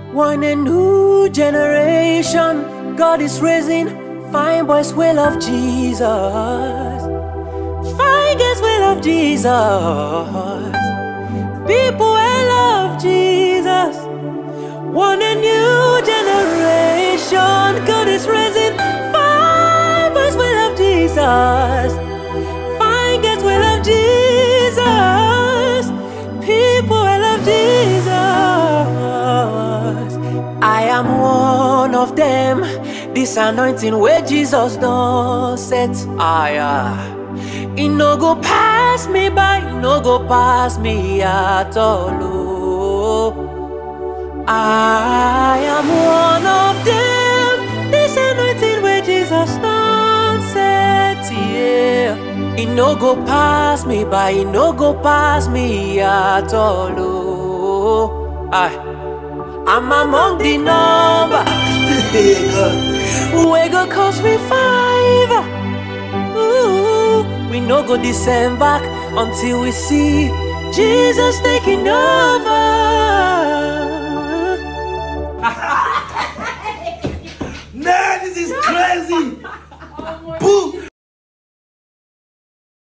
Want a new generation. God is raising fine boys will love Jesus. Fine girls will love Jesus. People will love Jesus. Want a new generation. God is raising fine boys will love Jesus. Fine girls will love Jesus. People will love Jesus. I am one of them. This anointing where Jesus don't set. It no go pass me by, it no go pass me at all. Oh. I am one of them. This anointing where Jesus don't set. Yeah. It no go pass me by, it no go pass me at all. Oh. I'm among the number. We go cost me 5. Ooh, we no go descend back until we see Jesus taking over. Man, this is crazy.